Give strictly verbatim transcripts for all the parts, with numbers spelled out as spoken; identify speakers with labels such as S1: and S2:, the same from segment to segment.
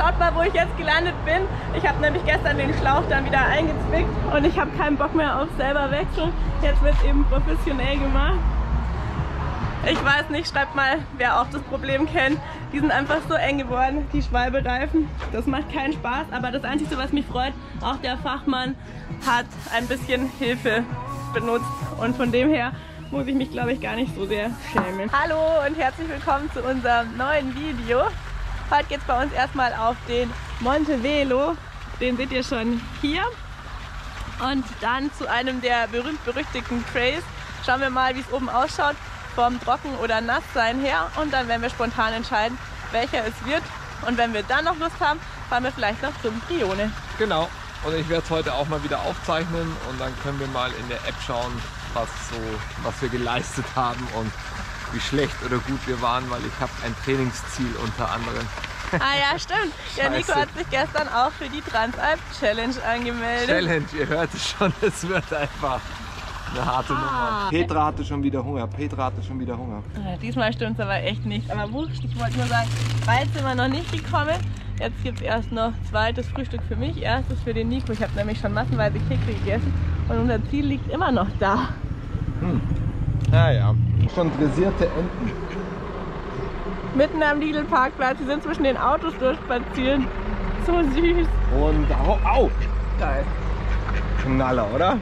S1: schaut mal, wo ich jetzt gelandet bin. Ich habe nämlich gestern den Schlauch dann wieder eingezwickt und ich habe keinen Bock mehr auf selber wechseln. Jetzt wird es eben professionell gemacht. Ich weiß nicht, schreibt mal, wer auch das Problem kennt. Die sind einfach so eng geworden, die Schwalbereifen. Das macht keinen Spaß, aber das Einzige, was mich freut, auch der Fachmann hat ein bisschen Hilfe benutzt. Und von dem her muss ich mich, glaube ich, gar nicht so sehr schämen. Hallo und herzlich willkommen zu unserem neuen Video. Heute geht es bei uns erstmal auf den Monte Velo. Den seht ihr schon hier. Und dann zu einem der berühmt-berüchtigten Trails. Schauen wir mal, wie es oben ausschaut. Vom Trocken- oder Nasssein her, und dann werden wir spontan entscheiden, welcher es wird. Und wenn wir dann noch Lust haben, fahren wir vielleicht noch zum Brione.
S2: Genau, und ich werde es heute auch mal wieder aufzeichnen und dann können wir mal in der App schauen, was, so, was wir geleistet haben und wie schlecht oder gut wir waren, weil ich habe ein Trainingsziel unter anderem.
S1: Ah ja, stimmt. Der Nico hat sich gestern auch für die Transalp Challenge angemeldet.
S2: Challenge, ihr hört es schon, es wird einfach eine harte ah. Nummer. Petra hatte schon wieder Hunger. Petra hatte schon wieder Hunger.
S1: Ja, diesmal stimmt es aber echt nicht. Aber wurscht, ich wollte nur sagen, weit sind wir noch nicht gekommen. Jetzt gibt es erst noch zweites Frühstück für mich, erstes für den Nico. Ich habe nämlich schon massenweise Kekse gegessen und unser Ziel liegt immer noch da.
S2: Hm. Ja, ja. Schon dressierte Enten.
S1: Mitten am Lidl-Parkplatz. Sie sind zwischen den Autos durchspazieren. So süß.
S2: Und au, au. Geil. Knaller, oder?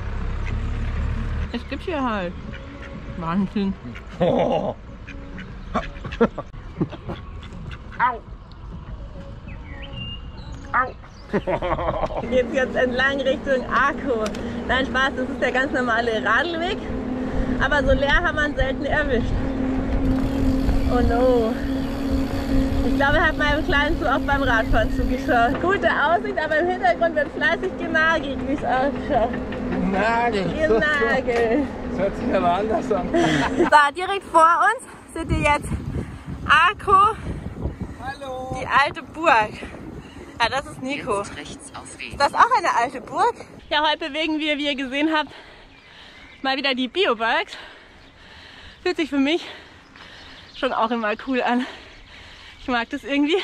S1: Es gibt hier halt Wahnsinn.
S2: Oh. Au. Au.
S1: Geht's jetzt entlang Richtung Arco. Nein, Spaß, das ist der ganz normale Radlweg. Aber so leer haben wir ihn selten erwischt. Oh no. Ich glaube, er hat meinem Kleinen zu oft beim Radfahren zugeschaut. Gute Aussicht, aber im Hintergrund wird fleißig genagelt, wie es ausschaut.
S2: Genagelt.
S1: Genagelt.
S2: Das hört sich aber anders an.
S1: So, direkt vor uns seht ihr jetzt Arco.
S2: Hallo.
S1: Die alte Burg. Ja, das ist Nico.
S3: Rechts auf
S1: Ist das auch eine alte Burg? Ja, heute bewegen wir, wie ihr gesehen habt, mal wieder die Biobikes. Fühlt sich für mich schon auch immer cool an. Ich mag das irgendwie.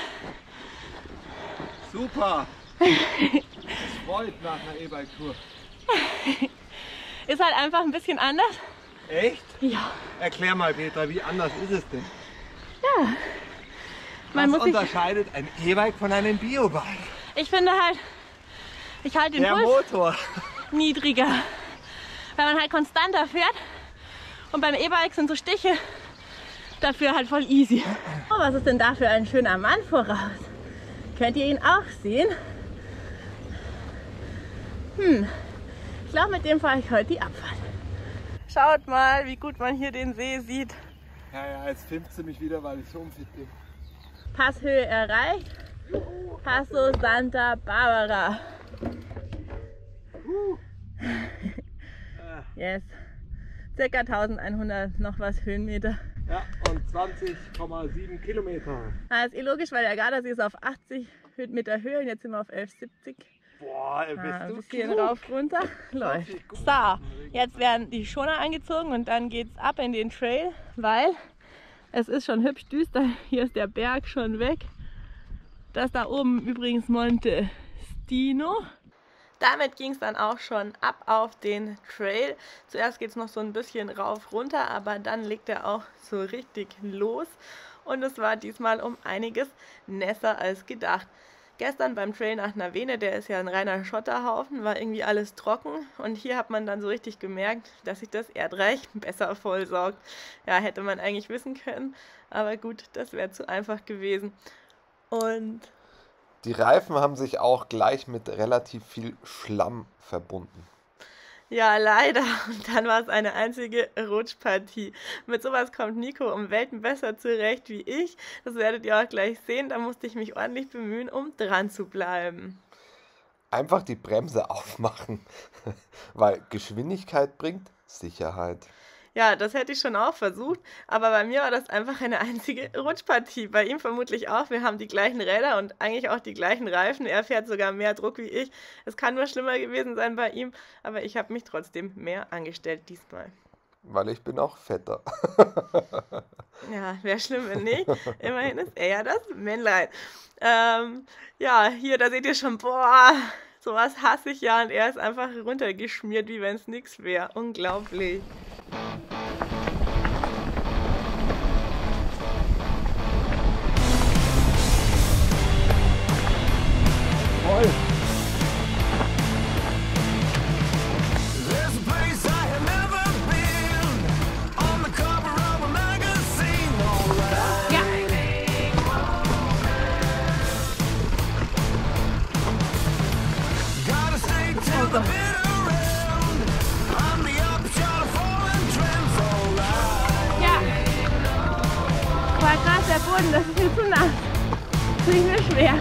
S2: Super. Ich freut nach einer E-Bike-Tour.
S1: Ist halt einfach ein bisschen anders.
S2: Echt?
S1: Ja.
S2: Erklär mal, Petra, wie anders ist es denn?
S1: Ja. Man
S2: Was
S1: muss sich,
S2: unterscheidet ein E-Bike von einem Biobike?
S1: ich finde halt, ich halte den
S2: Der
S1: Puls
S2: Motor.
S1: niedriger, weil man halt konstanter fährt. Und beim E-Bike sind so Stiche dafür halt voll easy. Oh, was ist denn da für ein schöner Mann voraus? Könnt ihr ihn auch sehen? Hm, ich glaube, mit dem fahre ich heute die Abfahrt. Schaut mal, wie gut man hier den See sieht.
S2: Ja, ja, jetzt filmt sie mich wieder, weil ich so unfit bin.
S1: Passhöhe erreicht. Passo Santa Barbara. Yes. Circa eintausendeinhundert noch was Höhenmeter.
S2: Ja, und zwanzig Komma sieben Kilometer.
S1: Das ist eh logisch, weil der Gardasee ist auf achtzig Höhenmeter Höhe und jetzt sind wir auf elf siebzig.
S2: Boah, bist
S1: Ah, ein
S2: du
S1: bisschen
S2: klug.
S1: rauf, runter. Läuft. So, jetzt werden die Schoner angezogen und dann geht es ab in den Trail, weil es ist schon hübsch düster. Hier ist der Berg schon weg. Das da oben übrigens Monte Stino. Damit ging es dann auch schon ab auf den Trail. Zuerst geht es noch so ein bisschen rauf runter, aber dann legt er auch so richtig los. Und es war diesmal um einiges nässer als gedacht. Gestern beim Trail nach Navene, der ist ja ein reiner Schotterhaufen, war irgendwie alles trocken. Und hier hat man dann so richtig gemerkt, dass sich das Erdreich besser vollsaugt. Ja, hätte man eigentlich wissen können, aber gut, das wäre zu einfach gewesen. Und
S4: die Reifen haben sich auch gleich mit relativ viel Schlamm verbunden.
S1: ja, leider. Und dann war es eine einzige Rutschpartie. Mit sowas kommt Nico um Welten besser zurecht wie ich. Das werdet ihr auch gleich sehen. Da musste ich mich ordentlich bemühen, um dran zu bleiben.
S4: Einfach die Bremse aufmachen, weil Geschwindigkeit bringt Sicherheit.
S1: Ja, das hätte ich schon auch versucht, aber bei mir war das einfach eine einzige Rutschpartie. Bei ihm vermutlich auch. Wir haben die gleichen Räder und eigentlich auch die gleichen Reifen. Er fährt sogar mehr Druck wie ich. Es kann nur schlimmer gewesen sein bei ihm, aber ich habe mich trotzdem mehr angestellt diesmal.
S4: Weil ich bin auch fetter.
S1: Ja, wäre schlimm, wenn nicht. Immerhin ist er ja das Männlein. Ähm, ja, hier, da seht ihr schon, boah, sowas hasse ich ja. Und er ist einfach runtergeschmiert, wie wenn es nichts wäre. Unglaublich.
S2: Voll.
S1: Der Boden, das ist viel zu nass. Das ist mir schwer.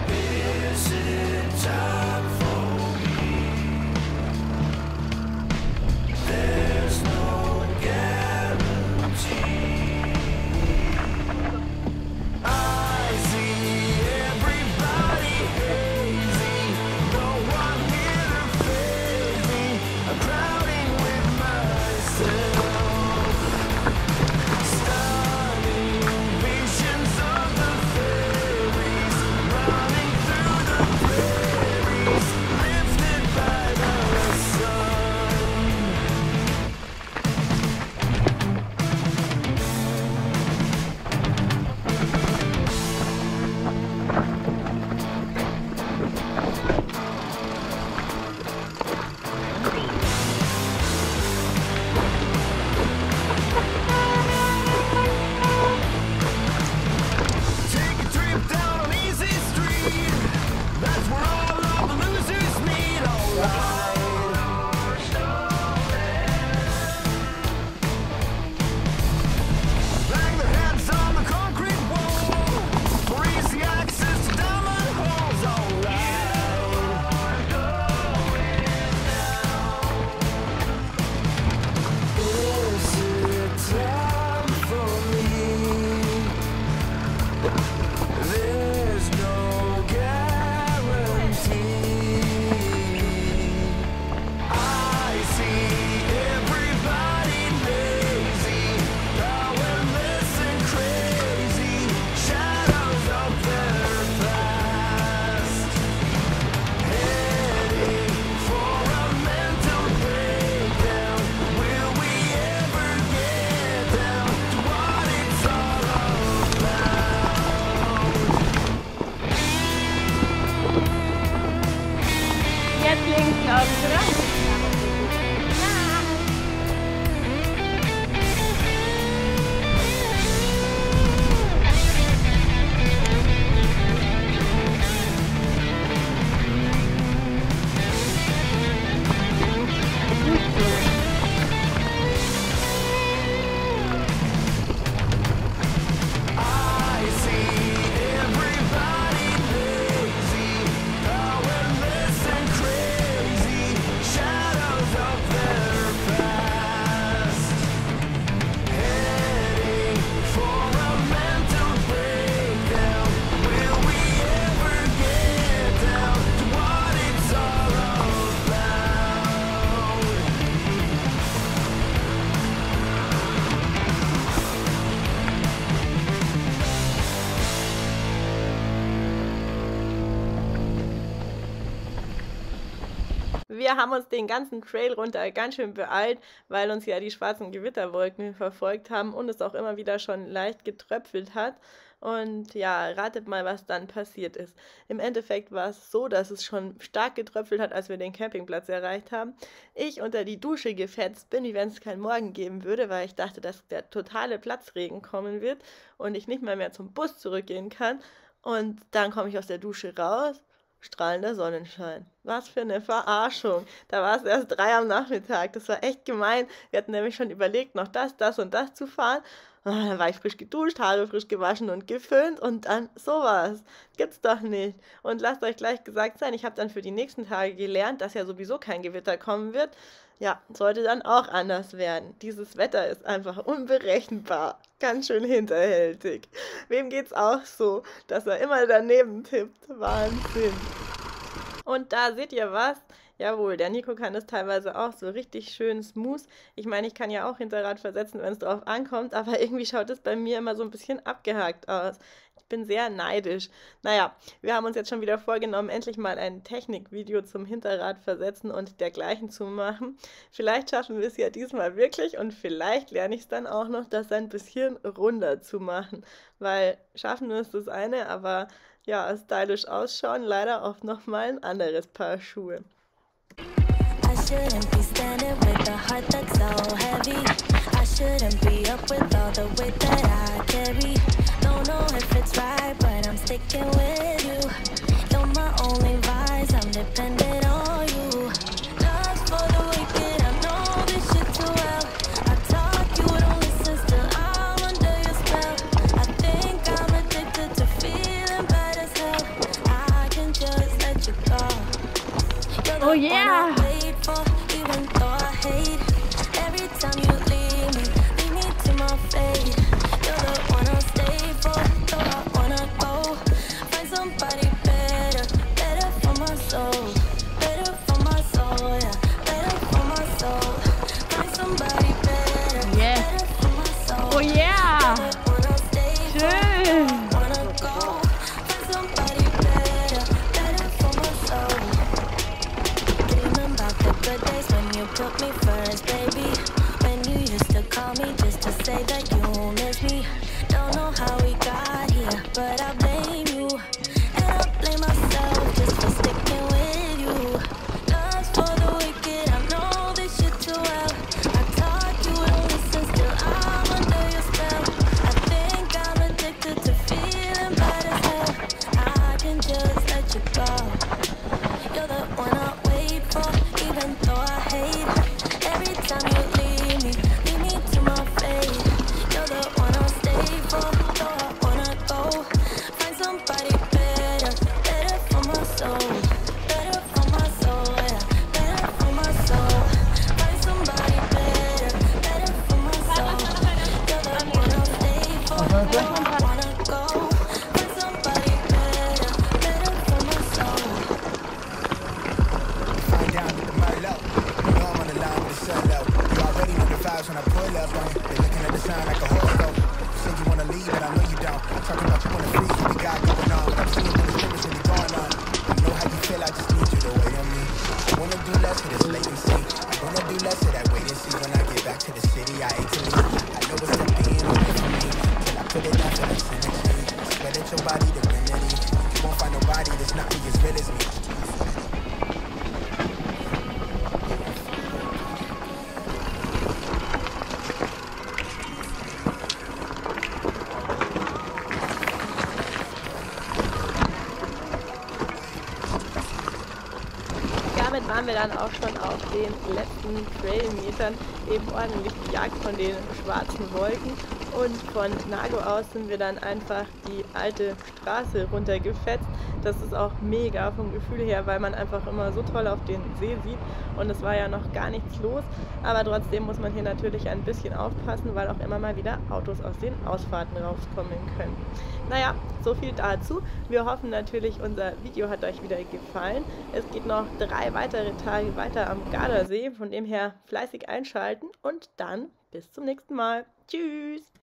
S1: Wir haben uns den ganzen Trail runter ganz schön beeilt, weil uns ja die schwarzen Gewitterwolken verfolgt haben und es auch immer wieder schon leicht getröpfelt hat. Und ja, ratet mal, was dann passiert ist. Im Endeffekt war es so, dass es schon stark getröpfelt hat, als wir den Campingplatz erreicht haben. Ich unter die Dusche gefetzt bin, wie wenn es keinen Morgen geben würde, weil ich dachte, dass der totale Platzregen kommen wird und ich nicht mal mehr zum Bus zurückgehen kann. Und dann komme ich aus der Dusche raus. Strahlender Sonnenschein. Was für eine Verarschung. Da war es erst drei am Nachmittag. Das war echt gemein. Wir hatten nämlich schon überlegt, noch das, das und das zu fahren. Und dann war ich frisch geduscht, Haare frisch gewaschen und geföhnt und dann sowas. Gibt's doch nicht. Und lasst euch gleich gesagt sein, ich habe dann für die nächsten Tage gelernt, dass ja sowieso kein Gewitter kommen wird. Ja, sollte dann auch anders werden. Dieses Wetter ist einfach unberechenbar. Ganz schön hinterhältig. Wem geht's auch so, dass er immer daneben tippt? Wahnsinn. Und da seht ihr was. Jawohl, der Nico kann das teilweise auch so richtig schön smooth. Ich meine, ich kann ja auch Hinterrad versetzen, wenn es drauf ankommt, aber irgendwie schaut es bei mir immer so ein bisschen abgehakt aus. Ich bin sehr neidisch. Naja, wir haben uns jetzt schon wieder vorgenommen, endlich mal ein Technikvideo zum Hinterrad versetzen und dergleichen zu machen. Vielleicht schaffen wir es ja diesmal wirklich und vielleicht lerne ich es dann auch noch, das ein bisschen runder zu machen. Weil schaffen ist das eine, aber ja, stylisch ausschauen leider auch nochmal ein anderes Paar Schuhe.
S3: I shouldn't be standing with a heart that's so heavy. I shouldn't be up with all the weight that I carry. Don't know if it's right, but I'm sticking with you. You're my only vice, I'm dependent on you. Love's for the wicked, I know this shit too well. I talk, you don't listen, still I'm under your spell. I think I'm addicted to feeling bad as hell. I can just let you go. You're the
S1: Oh yeah!
S3: one I wait for, even though I hate. Every time you leave me, leave me to my fate. You're the one I'll stay for, though I wanna go. Find somebody better, better for my soul. Better for my soul, yeah, better for my soul. Find somebody better,
S1: Yeah.
S3: better for my soul.
S1: Oh yeah!
S3: You're the one I'll stay for,
S1: Schön!
S3: though I wanna go. Find somebody better, better for my soul. Dreaming about the good days when you put me first, baby. When you used to call me just to say that you miss me. Don't know how we got here, but I blame you. And I blame myself just for sticking with you. Love's for the wicked, I know this shit too well. I talk, you don't listen, still I'm under your spell. I think I'm addicted to feeling bad as hell. I can just let you go. You're the one I wait for, even though I hate. Every time you leave me, leave me to my fate. You're the one I'll stay for, though I wanna go. Find somebody better, better for my soul. Better for my soul, yeah, better for my soul. Find somebody better, better for my soul. You're the one I'll stay for, though I wanna go. Find somebody better, better for my soul.
S5: Find down with the Merlot. You know I'm on the line with the solo. You already know the vibes when I pull up on you. They're looking at the sign like a horoscope. You said you wanna leave, but I know you don't. Talking about you wanna freeze what we got going on. But I'm seeing what the limits really going on. I know how you feel, I just need you to wait on me. I wanna do less of this latency. I wanna do less of that wait and see. When I get back to the city, I hate to leave. I know it's the being away from me. Till I put it down to the synergy. Spread it your body the remedy. You won't find nobody that's not me as real as me.
S1: Damit waren wir dann auch schon auf den letzten Trailmetern, eben ordentlich gejagt von den schwarzen Wolken, und von Nago aus sind wir dann einfach die alte Straße runtergefetzt. Das ist auch mega vom Gefühl her, weil man einfach immer so toll auf den See sieht und es war ja noch gar nichts los, aber trotzdem muss man hier natürlich ein bisschen aufpassen, weil auch immer mal wieder Autos aus den Ausfahrten rauskommen können. Naja, so viel dazu. Wir hoffen natürlich, unser Video hat euch wieder gefallen. Es geht noch drei weitere Tage weiter am Gardasee, von dem her fleißig einschalten und dann bis zum nächsten Mal. Tschüss!